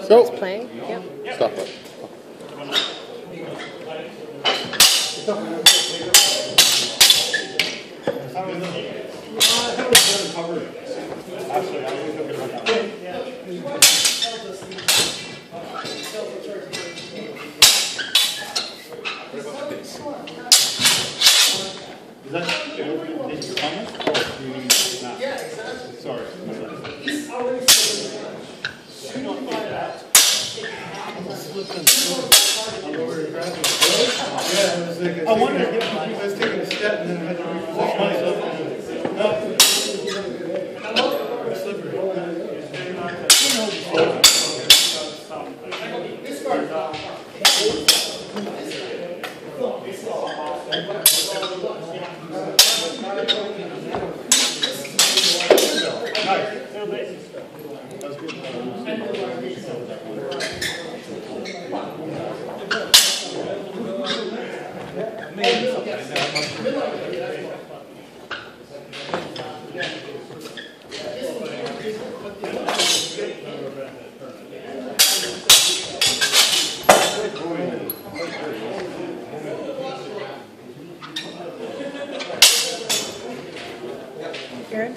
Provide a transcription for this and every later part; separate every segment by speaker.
Speaker 1: Go.
Speaker 2: It's playing. Yep.
Speaker 1: Stop it.
Speaker 3: Is that yeah, exactly. Sorry. I wanted to get I was taking a step and then I had to reposition myself.
Speaker 2: Aaron?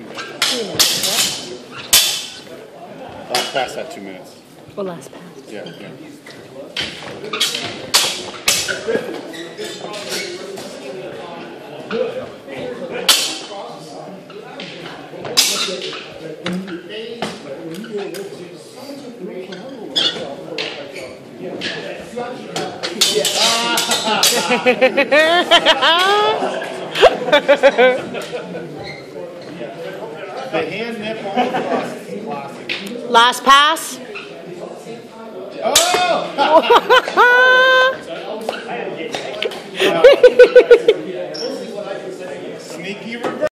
Speaker 1: Last pass at 2 minutes.
Speaker 2: Well, last pass.
Speaker 1: Yeah, yeah.
Speaker 3: The hand nip on the cross is classic.
Speaker 2: Last pass.
Speaker 3: Oh! Sneaky reverse.